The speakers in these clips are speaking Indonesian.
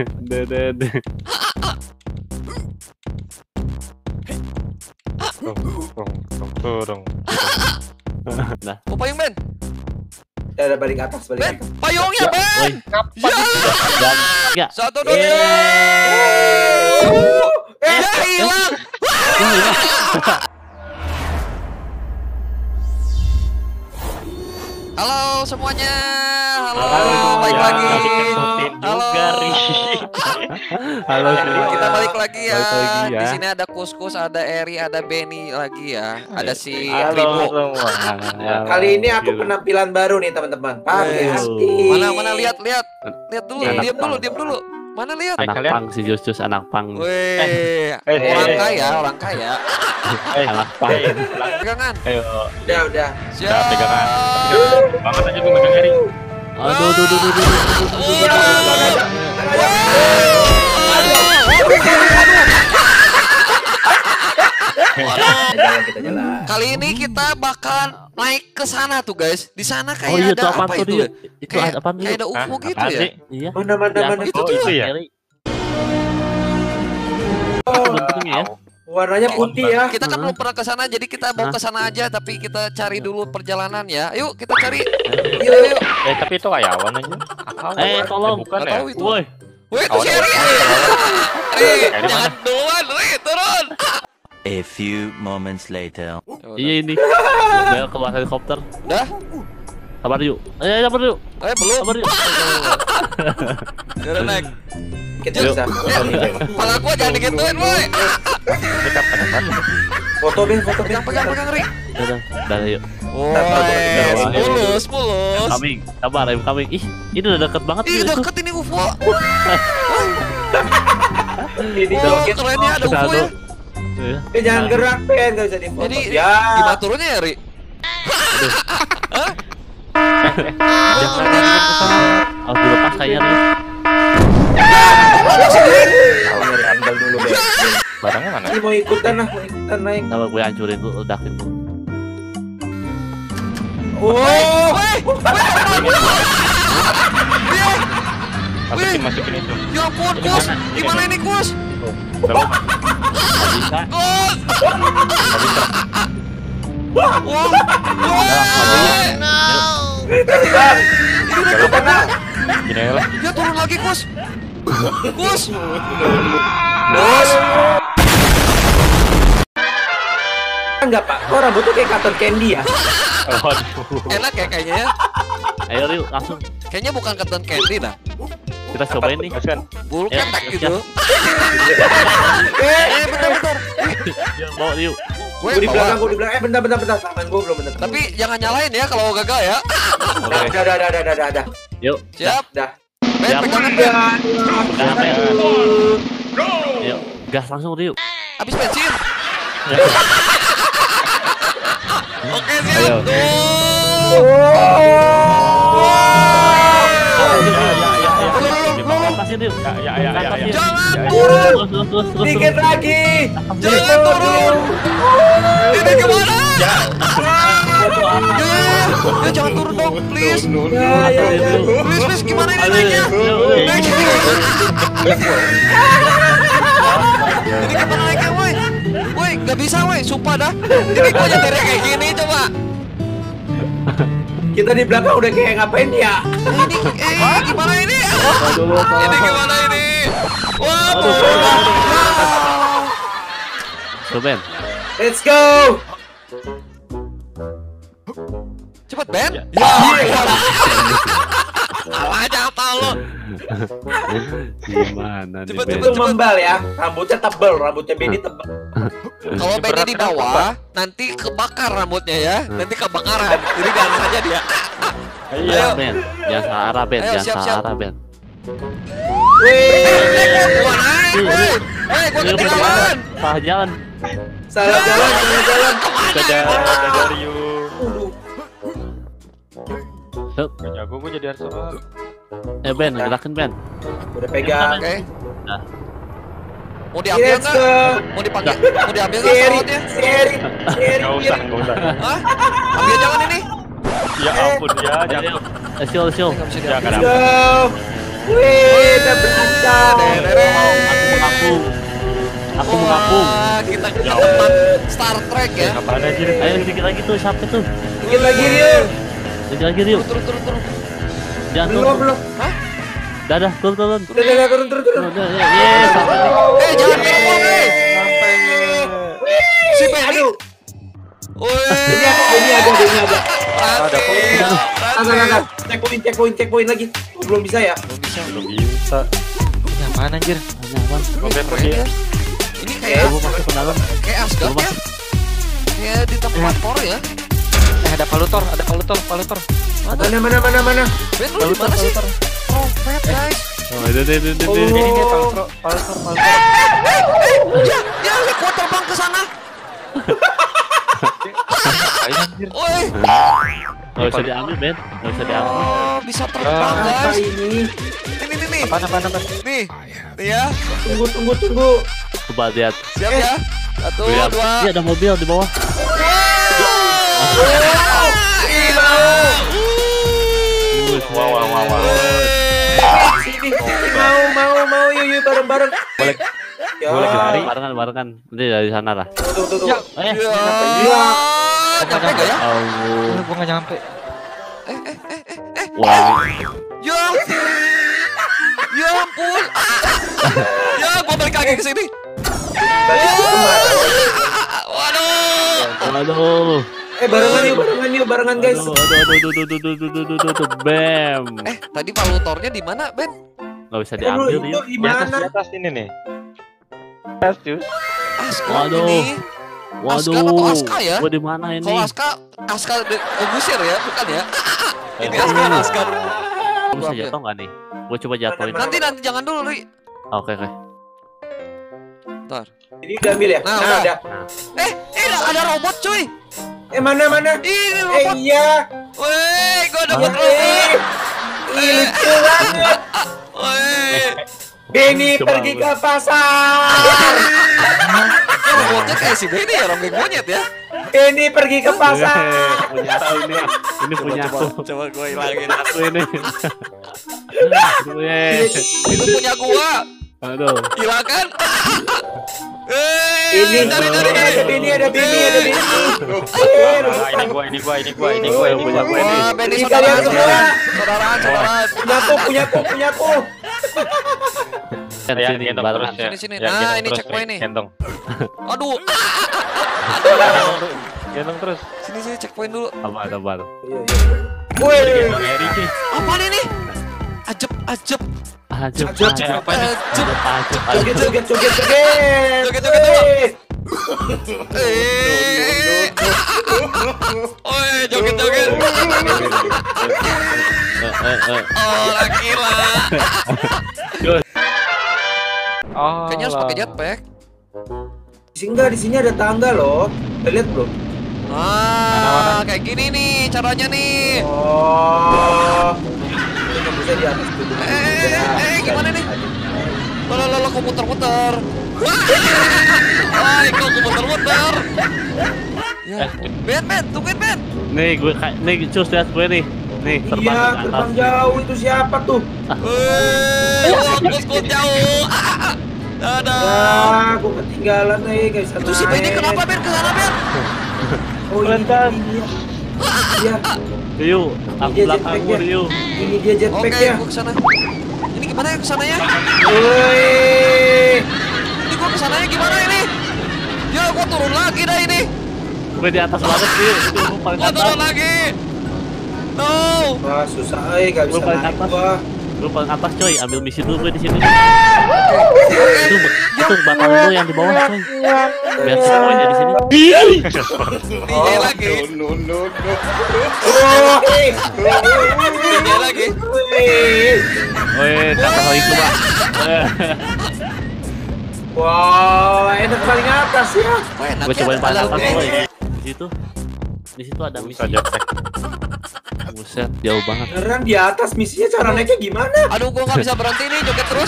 De. Turung. Nah, Oh, payung Ben. Ya udah balik atas, balik Ben, atas. payungnya Ben. woi, Ya. ya. 1, 2, 3. Ya hilang. Halo semuanya. Halo, balik lagi. Halo. Halo semua. Kita balik lagi ya. Balik lagi ya. Di sini ada Kuskus, ada Eri, ada Benny lagi ya. Ada si Halo Rimo. semua. Kali ini aku penampilan baru nih teman-teman. Hati. Mana lihat dulu, diam dulu. Mana lihat? Anak kalian? pang si Jus anak pang. Weh, orang kaya. Anak pang. Pegangan. Ayo. Udah. Siap. Pegangan. Banget aja gue megang Eri. Aduh. Jalan kita jalan. Kali ini kita bakal naik ke sana tuh guys. Di sana Oh iya kayak tuh ada apaan apa tuh itu? dia? Itu Kayak apaan tuh? kayak ada UFO Hah? gitu Apaan ya. sih? Iya. Mana? Oh, itu ya? Oh, bentuknya ya. Warnanya putih ya. Kita kan belum pernah ke sana, jadi kita mau ke sana aja. Tapi kita cari dulu perjalanan ya. Yuk kita cari. Yuk. Tapi itu ayawan aja. Tolong. Bukan Nggak ya? tahu itu. Woi. Wih, itu si Eri. Eri, jangan duluan, Eri, turun. A few moments later. Iya ini. Bel keluar helikopter. Udah? Sabar yuk. Sabar yuk. Belum. Sabar yuk. Udah naik. Kita bisa. Kepala gua jangan digituin, woi. Ini kapan ya? Foto Ben. Pegang, Ri. Udah yuk. Woi, mulus. Coming. Sabar, I'm coming. Ih, ini udah deket banget Ih, nih, itu. deket ini UFO. Ini Oh, joget. kerennya ada UFO ya. Iya. Jangan gerak Ben, enggak bisa difoto. Jadi Ya. gimana turunnya ya, Ri? Jangan harus dilepas kayaknya nih. Nyari angle dulu Ben. Barangnya mana? Ini mau ikutan naik. Kalau gue hancurin tuh ledakin tuh. Oh. Masukin itu. Ya ampun, Kus. Gimana ini, Kus? Belum. Bisa. Kus. Wah. Gini aja lah. Dia turun lagi, Kus. Kus. Enggak Pak, kok rambutnya kayak cotton candy ya? Waduh. Enak ya kayaknya ya. Ayo yuk langsung Kayaknya bukan cotton candy dah. kita cobain nih. Masukin. Bulu Ya, ketek ya. gitu. Bentar. Yuk bawa yuk. Gue Gue di belakang, bawa. bentar. Tangan gue belum bener. Tapi jangan nyalain ya kalau gagal ya. Udah. Yuk. Siap. Dah. Ben, Siap. pegangan Ben. Pegangan, Ben. Yuk. Gas langsung yuk. Habis bensin. Ya. Oke, siap. Ayo. Lepasin yuk. Ya. Jangan turun. Terus. Dikit lagi. Jangan turun. Ini gimana? Ya, jangan turun dong, please. Ya. Please, gimana ini naiknya? Naik. Ini gimana naiknya, woi? Woi, nggak bisa, woi, sumpah dah. Ini gua nyetirnya kayak gini, coba. Kita di belakang udah kayak ngapain ya? Ini, gimana ini? Ini gimana ini? Wah, Tuh Ben. Let's go. cepet Ben. Aja apa lo? Gimana nih Cepet, Ben? Itu membal ya. Rambutnya tebel, rambutnya Benny tebel. Kalau Benny di bawah, nanti kebakar rambutnya ya. Nanti kebakaran. Jadi jangan aja dia. Iya Ben. Jangan salah arah Ben. Ayo, Jangan siap, salah siap. arah Ben. Gua naik, woi. Gua ketinggalan. Salah jalan. Salah jalan. Dadah Rio. Hup. Gak jago gue jadi Arsenal. Ben, gerakin Ben. Udah pegang. Oke. Nah. Mau diambil Let's nggak? go. Mau dipakai? Mau diambil nggak Seri, pesawatnya? seri. Gak usah. Hah? Ambil jangan ini. Ya ampun ya, jangan. Ayo, Sil. Nggak bisa Jangan diambil. Let's apa. go. Wih, udah berangkat. Aku mengapung. Wah, kita ke tempat Star Trek ya. Apaan anjir? Ayo dikit lagi tuh, siapa tuh? Dikit lagi Rio. Dikit lagi Rio. Turun. Jangan Belum, turun. belum. Dadah, turun. Udah, turun. Yes, sampai. Jangan ngomong, Si Ben. Aduh. Wih. Ini ada. Ada Agak. Checkpoint lagi. Oh, belum bisa ya? Belum bisa. Ini apaan anjir? Oke, pergi ya. Ini kayak Gua masuk ke dalam. kayak Asgard Gua ya. masuk. Kayak di tempat por ya. Ada palutor. Mana? Ben lu di mana sih? Trompet guys. Oh, ini. Ini dia palutor. Ya, gua terbang ke sana. Ayo anjir. Woi. Nggak bisa diambil, Ben. Nggak bisa diambil. Oh, bisa terbang Apa guys. ini? Nih. Apaan? Nih ya. Tunggu. Coba lihat. Siap ya. 1, Lihat. 2. Iya, ada mobil di bawah. Wow. Sini. Mau yuk bareng. Boleh. Ya. Boleh lari. Barengan. Nanti dari sana lah. Tuh. Ya. Ya. Nyampe gak ya? Oh. Gua nggak nyampe. Wah. Ya ampun. Ya ampun. Ya, gua balik lagi ke sini. Waduh. Aduh. Barengan guys. Aduh. Bam. Tadi palutornya di mana, Ben? Nggak bisa diambil Itu dia. di mana? Di atas ini nih. Atas cuy. Asgard Waduh. ini. Asgard atau Aska ya? Gua di mana ini? Kalau Aska Gusir ya, bukan ya? Ini Asgard. Bisa jatuh nggak nih? Gua coba jatuhin. Nanti jangan dulu, Ri. Oke. Bentar. Ini udah ambil ya? Nah, udah. ada. Ada robot, cuy. Mana? Ini robot. Iya. Woi, gua dapat robot. Lucu banget. Woi. Benny Coba, pergi ke pasar. Robotnya kayak si Benny ya, rombeng monyet ya. Benny pergi ke pasar. Punya aku ini. Ini punya aku. Coba gua hilangin. Aku ini. Itu punya gua. Aduh. Hilangkan. Ini Cari. ada Benny. Ini gua. Wah, Benny Ini kalian semua. saudaraan. Punyaku. Ya, Sini, gendong terus ya. Sini. Ya, Nah, gendong ini terus, checkpoint nih. Gendong. Aduh. Gendong terus. Sini checkpoint dulu. Apa? Woi. Apaan ini? Ajep. Ajep. Joget. Joget dulu. Oi, joget. Oh, gila. Oh. Kayaknya harus pakai jetpack. Di sini ada tangga loh. Lihat belum? Kayak gini nih caranya nih. Oh. Ini bisa di atas dulu. Gimana nih? Lo kok muter-muter. Wah, kok muter-muter. Ya, Ben, tungguin Ben. Nih cus lihat gue nih. Nih terbang Iya, ke atas. terbang jauh itu siapa tuh? Fokus jauh. Dadah. Aku ketinggalan nih guys. Itu si Ben kenapa Ben ke sana Ben? Oh ini dia. Iya. Rio, aku Dia belakangmu jetpacknya. Rio. Ini dia Oke, jetpacknya. gua kesana. Ini gimana ya kesananya? Woi. Ini gua kesananya gimana ini? Ya, gua turun lagi dah ini. Gue di atas banget Rio. Itu gue paling Gua turun atas. lagi. No. Wah susah gak bisa Gue paling naik atas. gua. Gue paling atas coy. Ambil misi dulu gue di sini. Itu batang lu yang di bawah coy. Biar semuanya di sini. DJ lagi. DJ lagi. Woi, atas lagi coba. Wow, enak paling atas ya. Wah, enak Gue ya, cobain paling halal atas Ben. coy. Di situ ada misi. Saja. Buset, jauh banget. Beneran di atas misinya cara naiknya gimana? Aduh, gua nggak bisa berhenti nih, joget terus.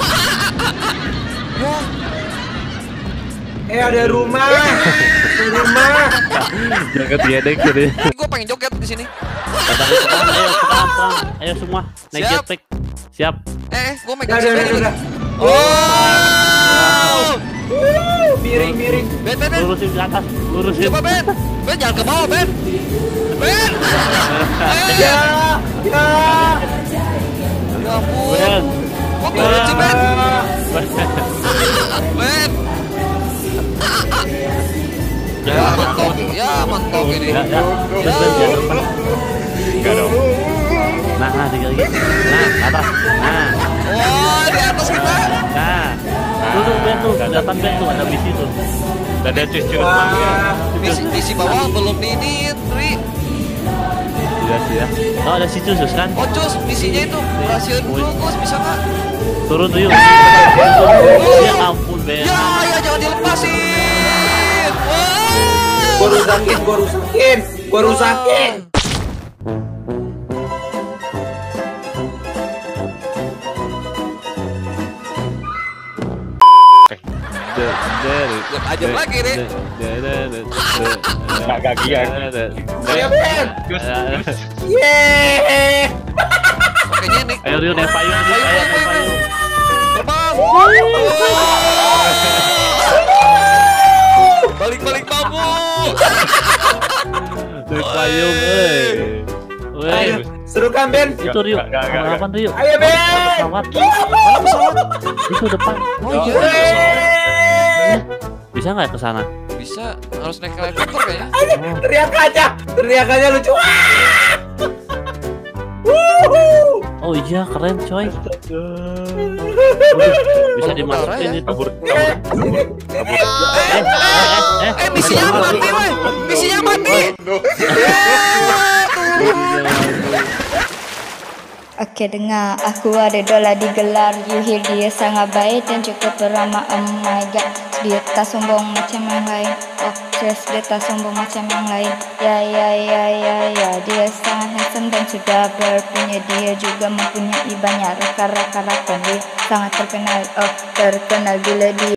Wah, Ada rumah. Jangan diedek jadi. gua pengen joget di sini. Perang. Ayo semua naik Siap. jetpack. Siap. Gua megang Udah. sepeda. Oh. Miring. Ben. Lurusin ke atas. Lurusin. Coba Ben. Ben jangan ke bawah, Ben. Ben. Ya. Ya ampun. Ben. Kok turun sih, Ben? Ben. Ya mentok ini. Ya. Ben, depan. Enggak dong. Nah, tinggal lagi. Nah, ke atas. Nah. Wah, di atas kita. Nah. Duduk Ben tuh. Kelihatan Ben tuh ada bisi tuh. Ada cucu Wah. Misi bawah belum ini, Tri. Iya. Oh, ada si Cus kan? Oh, Cus, misinya itu berhasil dulu, Cus. Bisa nggak? Turun tuh yuk. Ya ampun Ben. Ya, jangan dilepasin. Wah. Gua rusakin. Ajar lagi nih. Enggak giat. Ayo Ben. Gus. Yeay. Kayaknya nih. Ayo Rio naik payung. Ayo. Terbang. Balik bambu. Naik payung, Ayo, seru kan Ben? Itu Rio. Enggak. Kapan Rio? Ayo Ben. Pesawat. Itu depan. Oh iya. Bisa nggak ke sana? Bisa, harus naik helikopter kayaknya. Teriakannya lucu. Wuhu. Oh iya, keren coy. Bisa dimasukin itu. Kabur. Misinya mati, woi. Misinya mati. Oke, dengar, aku ada dola digelar. You hear dia sangat baik dan cukup ramah. Oh my god, dia tak sombong macam yang lain. Oh yes, dia tak sombong macam yang lain. Ya, dia sangat handsome dan sudah berpunya. Dia juga mempunyai banyak rakan-rakan. Dia sangat terkenal, terkenal bila dia